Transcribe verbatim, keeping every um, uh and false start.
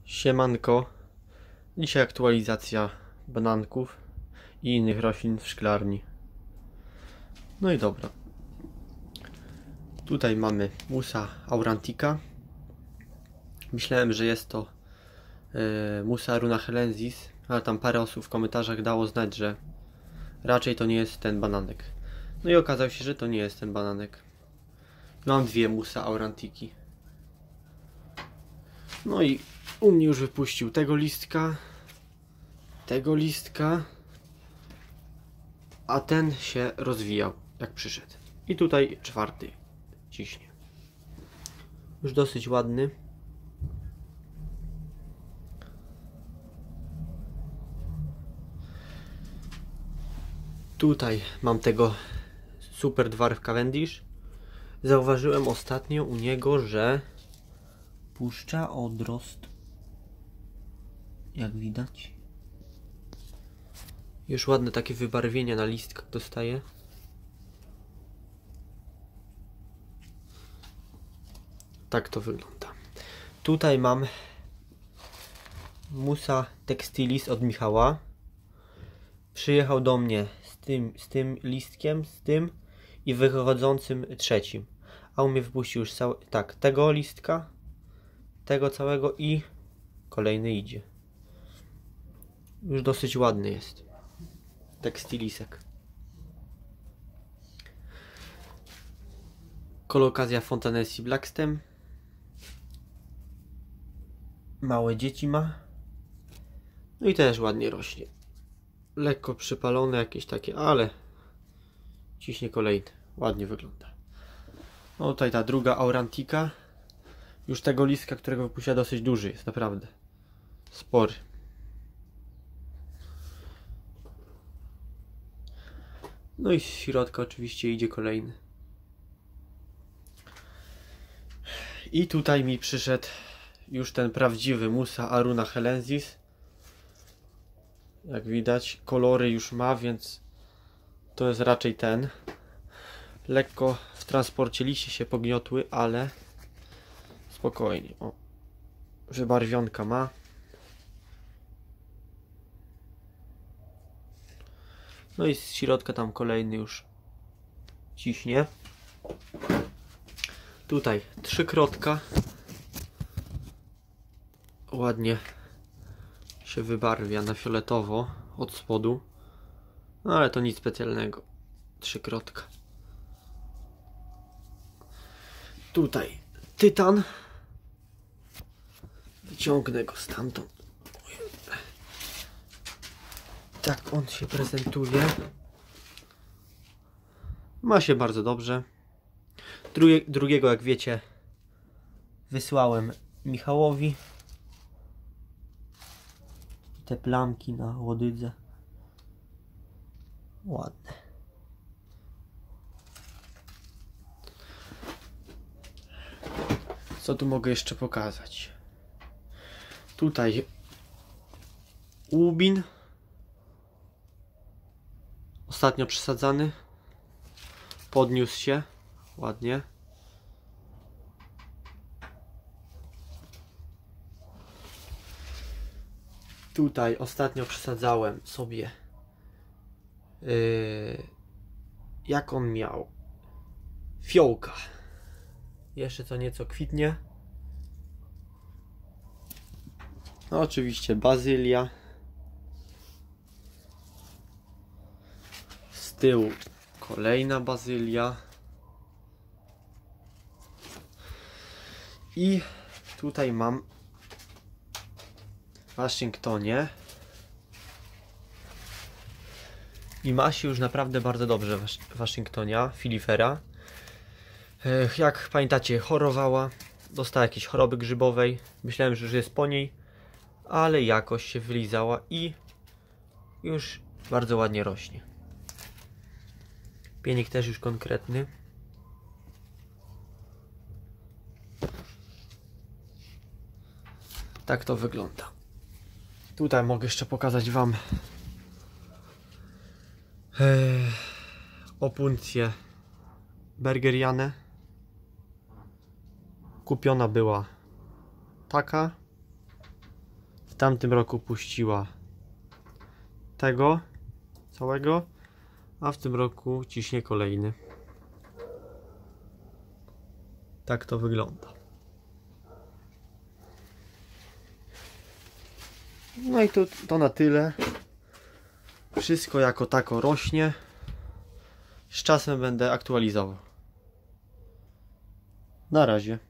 Siemanko, dzisiaj aktualizacja bananków i innych roślin w szklarni. No i dobra, tutaj mamy Musa aurantica. Myślałem, że jest to yy, Musa runachelensis, ale tam parę osób w komentarzach dało znać, że raczej to nie jest ten bananek. No i okazało się, że to nie jest ten bananek. Mam dwie Musa aurantiki. No i u mnie już wypuścił tego listka, tego listka, a ten się rozwijał jak przyszedł. I tutaj czwarty ciśnie. Już dosyć ładny. Tutaj mam tego Super Dwarf Cavendish. Zauważyłem ostatnio u niego, że puszcza odrost, jak widać. Już ładne takie wybarwienia na listkach dostaje. Tak to wygląda. Tutaj mam Musa textilis od Michała. Przyjechał do mnie z tym, z tym listkiem, z tym i wychodzącym trzecim. A u mnie wypuścił już cały, tak, tego listka, tego całego i kolejny idzie. Już dosyć ładny jest tekstilisek. Kolokazja Fontanesi Blackstem. Małe dzieci ma. No i też ładnie rośnie. Lekko przypalone jakieś takie, ale ciśnie kolejny. Ładnie wygląda. No tutaj ta druga aurantica. Już tego listka, którego wypuszcza, dosyć duży jest, naprawdę spory. No i z środka oczywiście idzie kolejny. I tutaj mi przyszedł już ten prawdziwy Musa runachelensis. Jak widać, kolory już ma, więc to jest raczej ten. Lekko w transporcie liście się pogniotły, ale spokojnie. O, wybarwionka ma. No i z środka tam kolejny już ciśnie. Tutaj trzykrotka. Ładnie się wybarwia na fioletowo od spodu. No ale to nic specjalnego. Trzykrotka. Tutaj tytan. Wyciągnę go stamtąd. Tak on się prezentuje. Ma się bardzo dobrze. Drugie, drugiego, jak wiecie, wysłałem Michałowi. Te plamki na łodydze. Ładne. Co tu mogę jeszcze pokazać? Tutaj łubin. Ostatnio przesadzany. Podniósł się ładnie. Tutaj ostatnio przesadzałem sobie yy, jak on miał fiołka. Jeszcze co nieco kwitnie. No oczywiście bazylia. Z tyłu kolejna bazylia. I tutaj mam w Waszyngtonie. I ma się już naprawdę bardzo dobrze w Waszyngtonia, filifera. Jak pamiętacie, chorowała. Dostała jakieś choroby grzybowej. Myślałem, że już jest po niej, ale jakoś się wylizała i już bardzo ładnie rośnie. Pienik też już konkretny. Tak to wygląda. Tutaj mogę jeszcze pokazać Wam ee, opuncję bergerianę. Kupiona była taka. tamtym roku puściła tego całego, a w tym roku ciśnie kolejny. Tak to wygląda. No i to, to na tyle. Wszystko jako tako rośnie. Z czasem będę aktualizował. Na razie.